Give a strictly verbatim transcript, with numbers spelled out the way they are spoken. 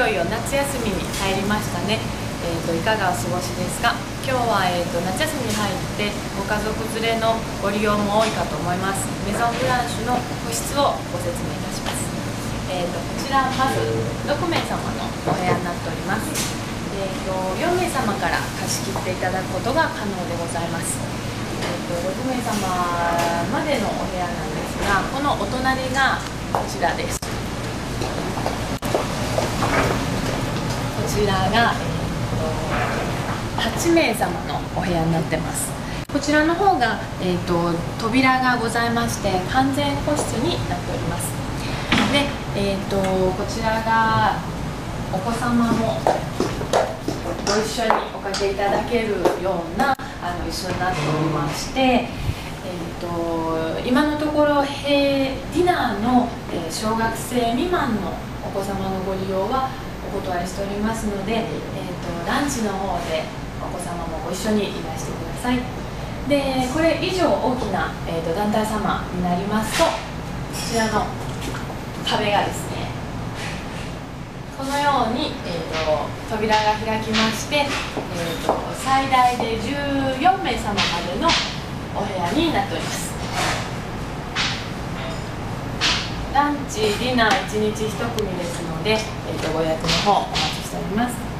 よいよ夏休みに入りましたね。えー、といかがお過ごしですか。今日は、えー、と夏休みに入ってご家族連れのご利用も多いかと思います。メゾンブランシュの個室をご説明いたします。えー、とこちらまずろくめいさまのお部屋になっております。えー、とよんめいさまから貸し切っていただくことが可能でございます。えー、とろくめいさままでのお部屋なんですが、このお隣がこちらです。こちらが、えー、とはちめいさまのお部屋になってます。こちらの方が、えー、と扉がございまして完全個室になっております。で、えー、とこちらがお子様もご一緒におかけいただけるようなあの椅子になっておりまして、えー、と今のところディナーの、えー、小学生未満のお子様のご利用はお断りしておりますので、えー、とランチの方でお子様もご一緒にいらしてください。でこれ以上大きな、えー、と団体様になりますと、こちらの壁がですね、このように、えー、と扉が開きまして、えー、と最大でじゅうよんめいさままでのお部屋になっております。ランチ、ディナーいちにちいち組ですので、えー、とご予約の方お待ちしております。